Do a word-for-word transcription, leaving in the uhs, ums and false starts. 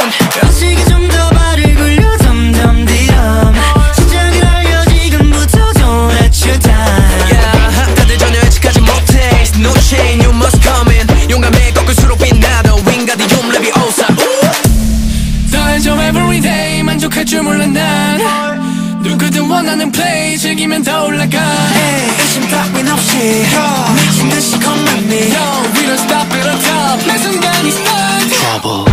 어시기 좀 더 발을 굴려 점점 뒤럼 시작을 알려 지금부터 don't let you down. Yeah, 다들 전혀 예측하지 못해. No chain, you must come in. 용감해 꺾을수록 빛나던 윙가드 용랩이 오사. 더해줘 everyday 만족할 줄 몰라 난 누구든 원하는 play 즐기면 더 올라가. 의심 따윈 없이 미친 듯이 come at me. Yo, we don't stop at the top. 매 순간이 start. Trouble.